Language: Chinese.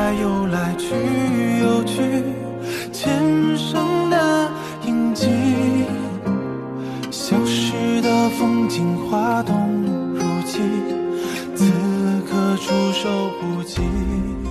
来又来去又去，前生的印记，消失的风景花动如期，此刻触手不及。